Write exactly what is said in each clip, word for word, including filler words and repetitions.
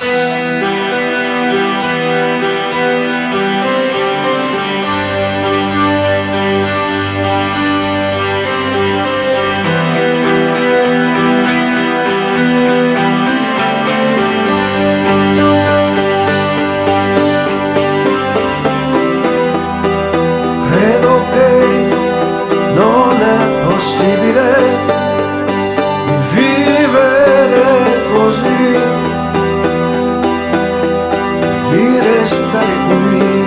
Credo che non è possibile vivere così, di restare qui.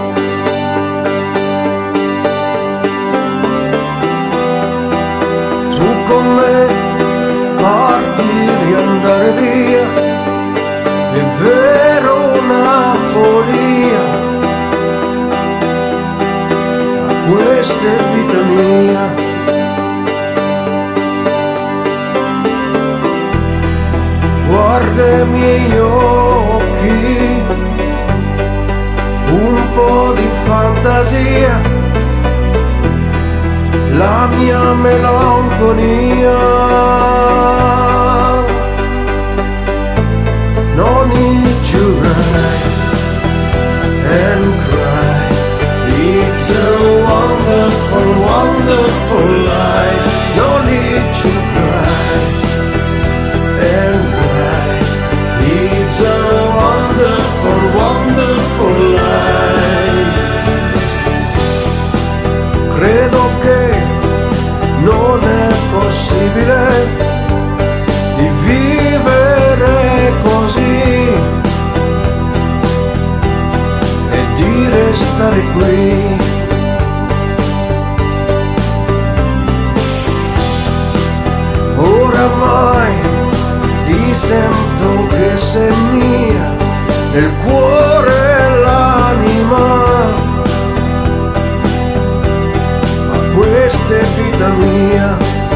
Tu con me parti, andare via, è vero una follia, questa è vita mia. Guarda i miei occhi, un po' di fantasia, la mia melanconia. No need to ride and cry, it's a wonderful, wonderful life. No need to cry and cry, it's a wonderful, wonderful life. Credo che non è possibile di vivere così e di restare qui. Oramai ti sento che sei mia, nel cuore e l'anima, ma questa è vita mia.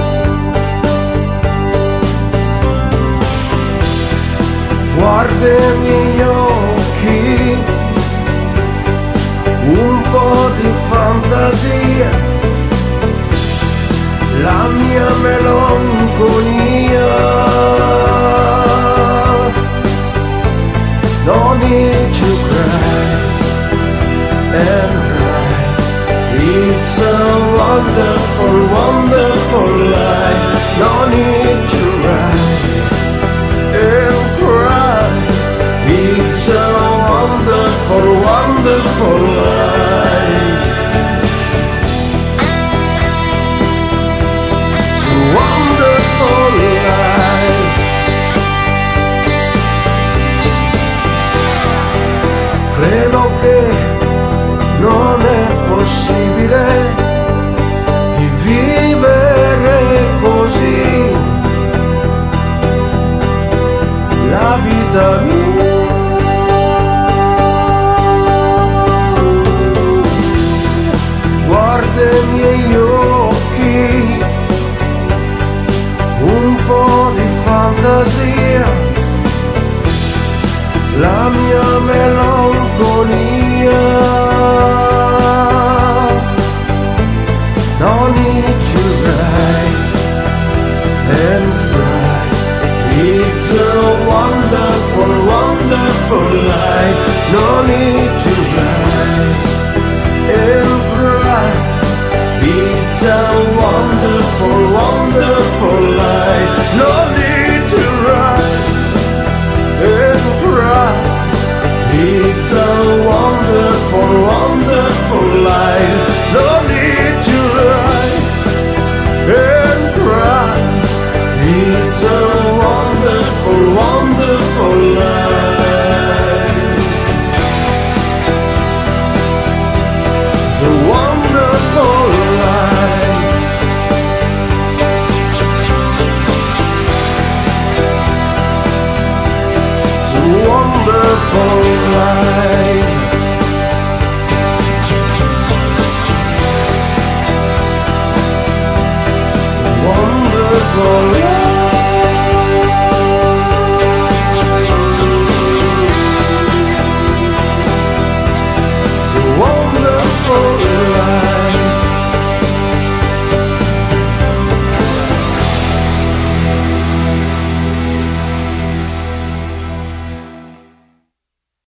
Guarda i miei occhi, un po' di fantasia, la mia melanconia. No need to cry and cry, it's a wonderful, wonderful life. No need to cry and cry, it's a wonderful, wonderful life. It's a wonderful life. Credo che non è possibile di vivere così la vita mia. Guarda i miei occhi, un po' di fantasia, la mia melanconia. No need to cry and cry, it's a wonderful, wonderful life. No need to cry and cry, it's a wonderful, wonderful life. No need to cry and cry, it's a wonderful, wonderful life. No need to cry and cry, it's a wonderful, wonderful life. It's a wonderful life. It's a wonderful life. Wonderful life.